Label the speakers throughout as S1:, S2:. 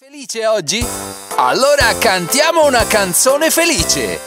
S1: Felice oggi? Allora cantiamo una canzone felice!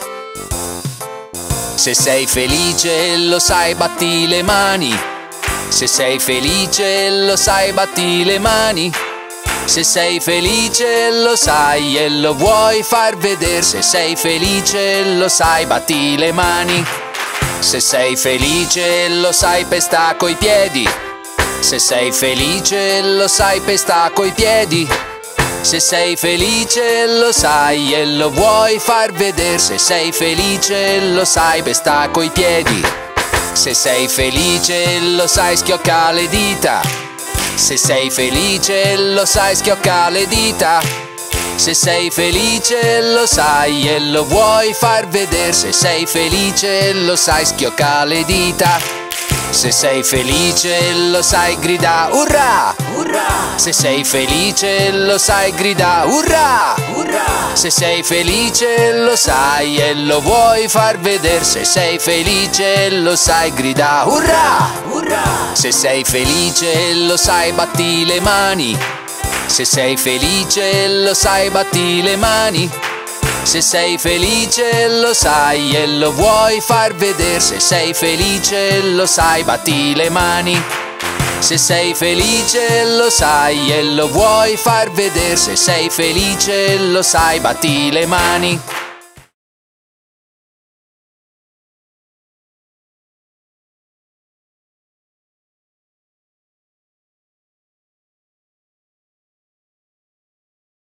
S1: Se sei felice, lo sai, batti le mani. Se sei felice, lo sai, batti le mani. Se sei felice, lo sai e lo vuoi far vedere. Se sei felice, lo sai, batti le mani. Se sei felice, lo sai, pesta coi piedi. Se sei felice, lo sai, pesta coi piedi. Se sei felice, lo sai e lo vuoi far vedere. Se sei felice, lo sai, pesta coi piedi. Se sei felice, lo sai, schiocca le dita. Se sei felice, lo sai, schiocca le dita. Se sei felice, lo sai e lo vuoi far vedere. Se sei felice, lo sai, schiocca le dita. Se sei felice, lo sai, grida urrà! Urrà! Se sei felice, lo sai, grida urrà! Urrà! Se sei felice, lo sai e lo vuoi far vedere. Se sei felice, lo sai, grida urrà! Urrà! Se sei felice, lo sai, batti le mani. Se sei felice, lo sai, batti le mani. Se sei felice, lo sai e lo vuoi far vedere. Se sei felice, lo sai, batti le mani. Se sei felice, lo sai e lo vuoi far vedere. Se sei felice, lo sai, batti le mani.